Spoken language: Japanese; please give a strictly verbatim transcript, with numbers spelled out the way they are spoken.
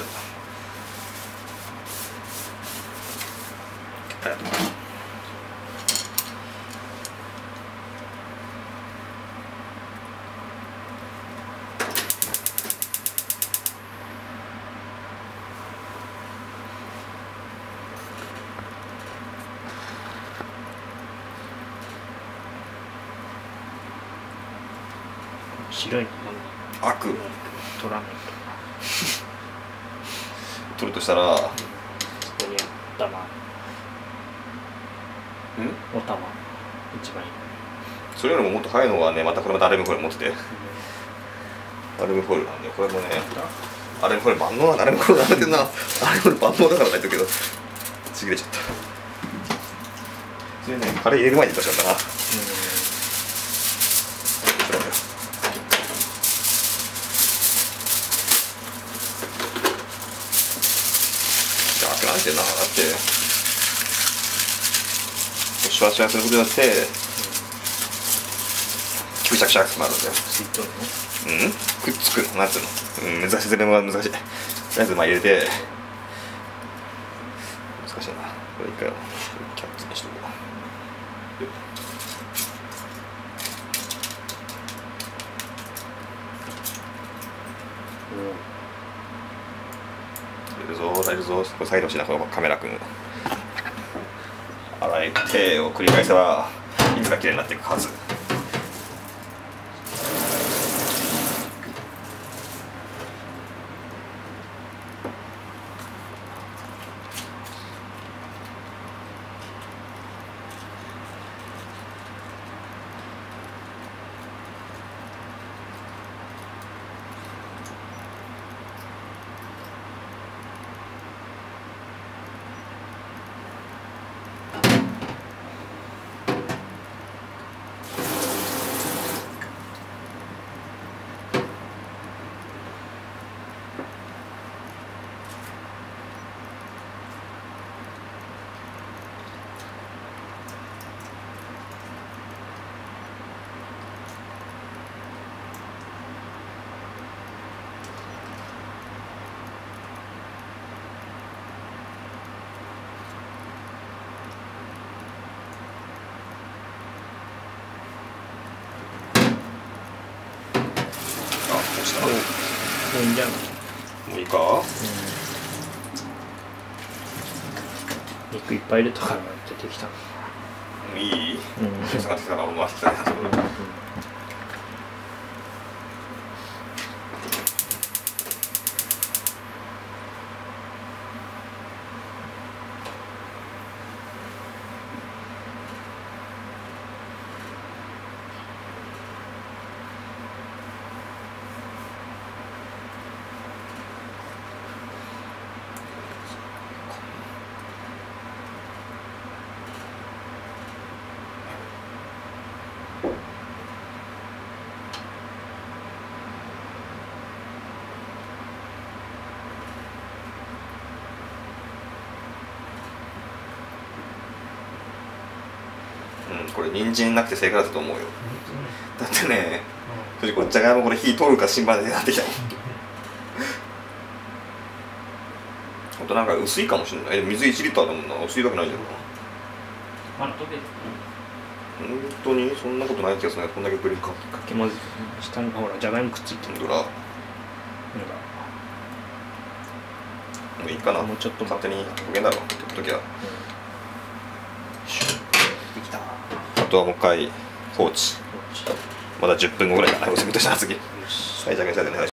ゃった。ありがとう。 白いの悪取らないと。 取るとしたら、 そこに頭、 んお玉一番いい。 それよりももっと早いのはね、またこれまたアルミホイル持ってて、アルミホイルなんで、これもね、アルミホイル万能なんだ、アルミホイルなんてんな、アルミホイル万能だからないとけど、ちぎれちゃった。それね、カレー入れる前に言ったしかったな。なんてな、だってシュワシュワすることによって吸着しやすくなるんだよ。うんくっつくのなんつうの、うん、難しい、それも難しい。とりあえずまあ入れて、難しいな。これ一回キャッチにしとこう。入れるぞ入れるぞ。これ再度しな、このカメラ君洗い手を繰り返せばいつか綺麗になっていくはず。 もういいんじゃない？ もういいか、 うん、肉いっぱい入れたから出てきた。 いい、 うん、 下がってきたから回してきたね。うん、これ人参なくて正解だったと思うよ。だってね、正直これじゃがいもこれ火通るか心配でなってきたもん。ほんとなんか薄いかもしれない。え、水いちリッターだもんな。薄いわけないじゃん。 まだ溶けてる。 本当にそんなことない気がするね。こんだけプリンか。 かき混ぜて下にほらじゃがいもくっついてる。 ほんとだ。もういいかな。 もうちょっと勝手に溶けんだろう。って時は。あとはもう一回放置。まだじゅっぷんごぐらいだな。おすみとしたら次。はい、じゃあ、じゃあ、